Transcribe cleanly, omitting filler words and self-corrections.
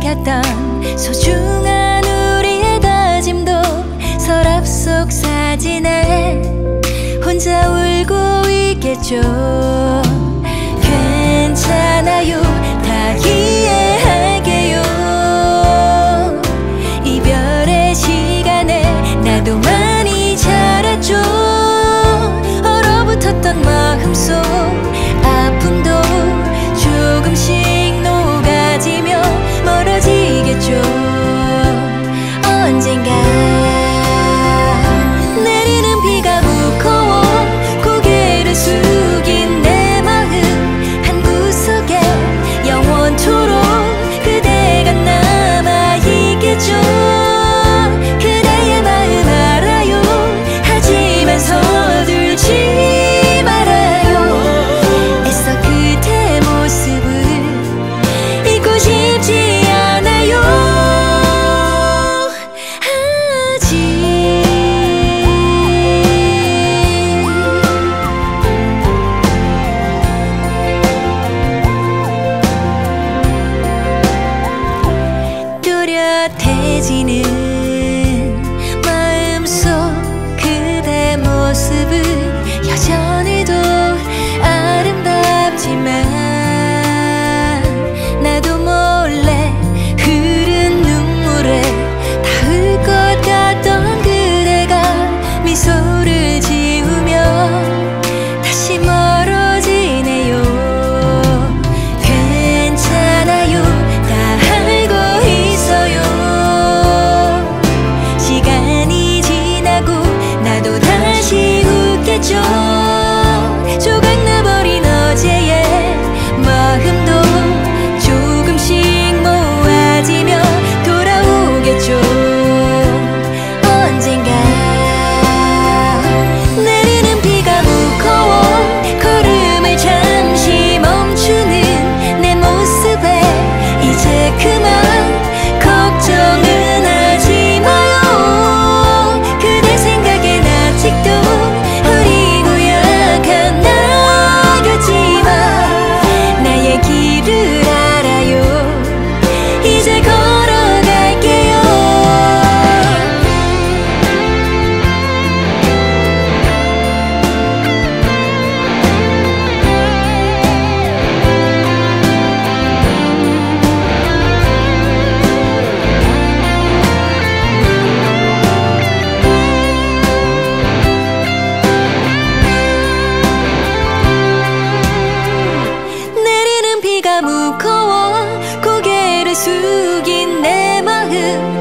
지켰던 소중한 우리의 다짐도 서랍 속 사진에 혼자 울고 있겠죠. 괜찮아요, 다 이해할게요. 이별의 시간에 나도 많이 자랐죠. 얼어붙었던 마음속 아픔도 조금씩 녹아지며 멀어지겠죠. 언젠가 내리는 비가 무거워 고개를 숙인 내 마음 한구석에 영원토록 그대가 남아있겠죠. 그대의 마음 알아요. 하지만 서둘지 말아요. 애써 그대 모습을 잊고 싶지 않아요. 또렷해지는 마음속 그대 모습은 여전히도 아름답지만 나도 몰래 흐른 눈물에 닿을 것 같던 그대가 미소를 지으며 다시 멀어지네요. 괜찮아요, 다 알고 있어요. 시간이 지나고 나도 다시 웃겠죠. 조각나버린 어제의 마음도 조금씩 모아지며 돌아오겠죠. 언젠가 내리는 비가 무거워 걸음을 잠시 멈추는 내 모습에 이제 그만 걱정은 하지 마요. 그대 생각엔 아직도 어리고 약한 나 같지만 나의 길을 알아요. 이제 걸어갈게요. 내리는 비가 무거워 고개를 숙인 내 마음